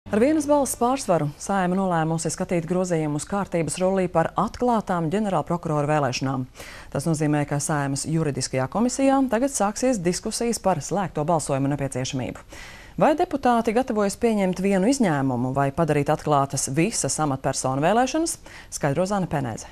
Ar vienas balss pārsvaru Saeima nolēmusi skatīt grozījumus kārtības rullī par atklātām ģenerālprokurora vēlēšanām. Tas nozīmē, ka Saeimas juridiskajā komisijā tagad sāksies diskusijas par slēgto balsojumu nepieciešamību. Vai deputāti gatavojas pieņemt vienu izņēmumu vai padarīt atklātas visas amatpersonu vēlēšanas, skaidro Zane Penēze.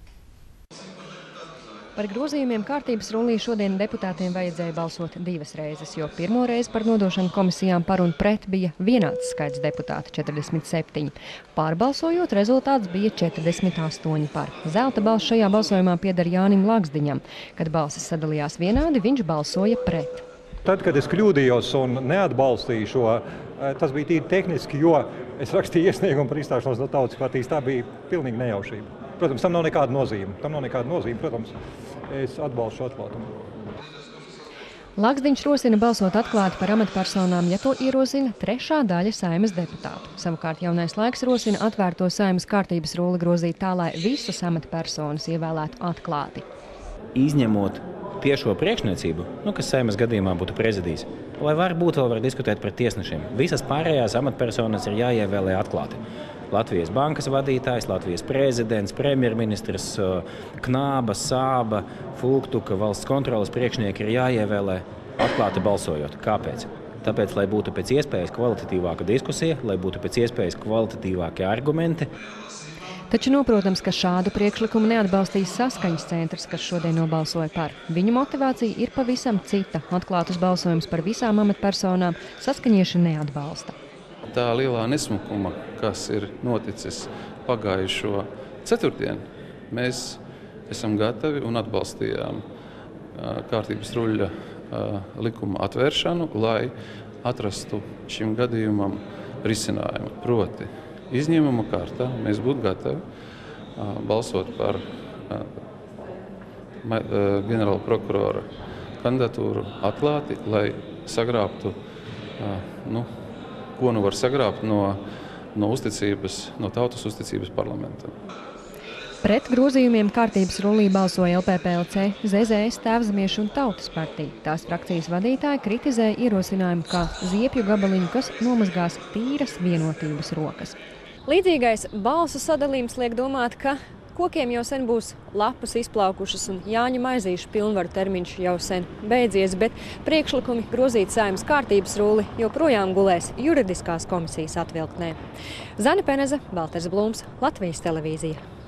Par grozījumiem kārtības rullī šodien deputātiem vajadzēja balsot divas reizes, jo pirmo reizi par nodošanu komisijām par un pret bija vienāds skaits deputāti – 47. Pārbalsojot, rezultāts bija 48 par. Zelta balss šajā balsojumā pieder Jānim Lagzdiņam. Kad balsis sadalījās vienādi, viņš balsoja pret. Tad, kad es kļūdījos un neatbalstīju šo, tas bija tīri tehniski, jo es rakstīju iesniegumu par izstāšanos no Tautas partijas, tā bija pilnīgi nejaušība. Protams, tam nav nekāda nozīme. Protams, es atbalstu šo atklātumu. Lagzdiņš rosina balsot atklāti par amatpersonām, ja to ierosina trešā daļa Saeimas deputātu. Savukārt Jaunais laiks rosina atvērto Saeimas kārtības rulli grozīt tā, lai visas amatpersonas ievēlētu atklāti. Izņemot tiešo priekšniecību, kas Saeimas gadījumā būtu prezidijs, vai var diskutēt par tiesnešiem. Visas pārējās amatpersonas ir jāievēlē atklāti. Latvijas bankas vadītājs, Latvijas prezidents, premjerministrs, Knāba, Sāba, Fulktuka, valsts kontroles priekšnieki ir jāievēlē atklāti balsojot. Kāpēc? Tāpēc, lai būtu pēc iespējas kvalitatīvāka diskusija, lai būtu pēc iespējas kvalitatīvāki argumenti. Taču noprotams, ka šādu priekšlikumu neatbalstīs Saskaņas centrs, kas šodien nobalsoja par. Viņu motivācija ir pavisam cita. Atklātus balsojumus par visām amatpersonām saskaņieši neatbalsta. Tā lielā nesmukuma, kas ir noticis pagājušo ceturtdienu, mēs esam gatavi un atbalstījām kārtības ruļļa likuma atvēršanu, lai atrastu šim gadījumam risinājumu. Proti, izņēmuma kārtā mēs būtu gatavi balsot par ģenerāla prokurora kandidatūru atklāti, lai sagrābtu, ko nu var sagrābt no uzticības, no tautas uzticības parlamentam. Pret grozījumiem kārtības rullī balsoja LPPLC, ZZS, Tēvzemiešu un Tautas partija. Tās frakcijas vadītāji kritizēja ierosinājumu kā ziepju gabaliņu, kas nomazgās tīras vienotības rokas. Līdzīgais balsu sadalījums liek domāt, ka kokiem jau sen būs lapas izplaukušas un Jāņa Maizīša pilnvaru termiņš jau sen beidzies, bet priekšlikumi grozīt Saeimas kārtības rulli joprojām gulēs juridiskās komisijas atvilktnē. Zane Peneze, Valters Blūms, Latvijas televīzija.